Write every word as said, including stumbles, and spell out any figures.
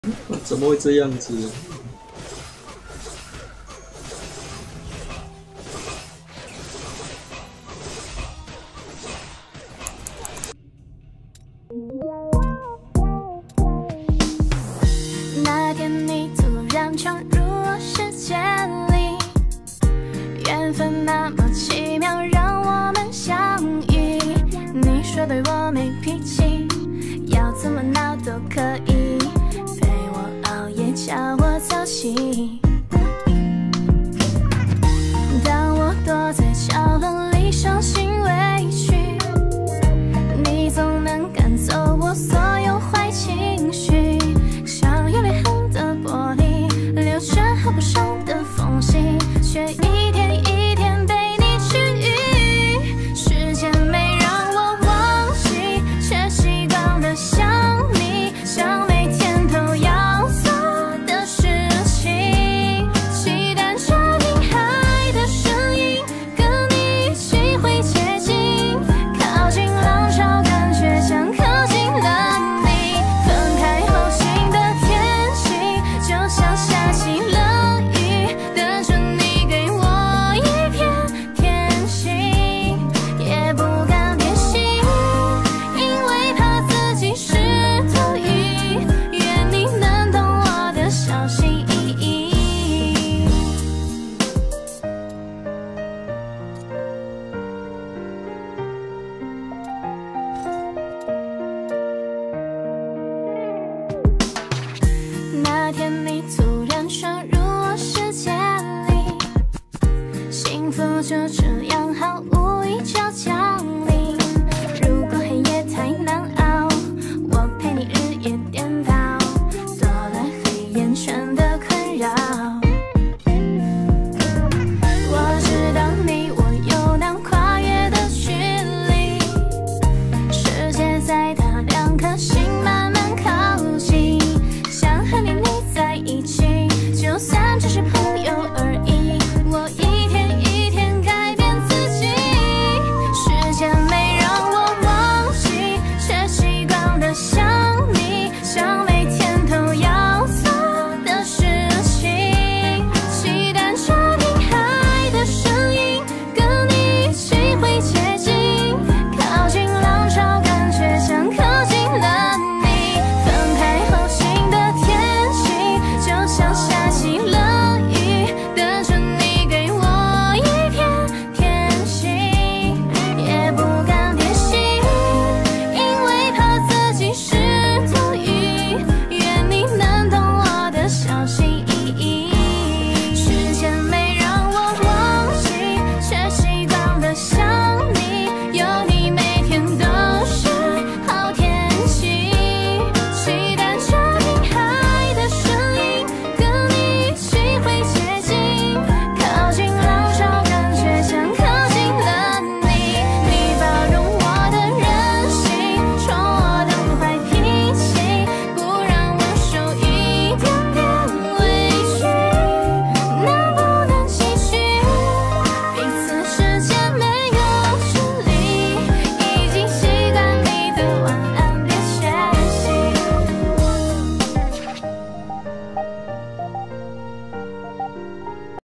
怎么会这样子？ 那天你突然闯入我世界里，缘分那么奇妙，让我们相遇。你说对我没脾气，要怎么闹都可以，陪我熬夜，叫我早起。当我躲在角落里伤心委屈，你总能赶走我所有坏情绪，像有裂痕的玻璃，留着合不上的缝隙，却一天一天被你治愈。时间没让我忘记，却习惯了想你，像每天都要做的事情。期待着听海的声音，跟你一起会接近，靠近浪潮，感觉像靠近了你。分开后新的天气，就像下起了雨，等着你给我一片天心，也不敢变心，因为怕自己是多余。愿你能懂我的小心翼翼。那天你突然闯入我世界里，幸福就这样。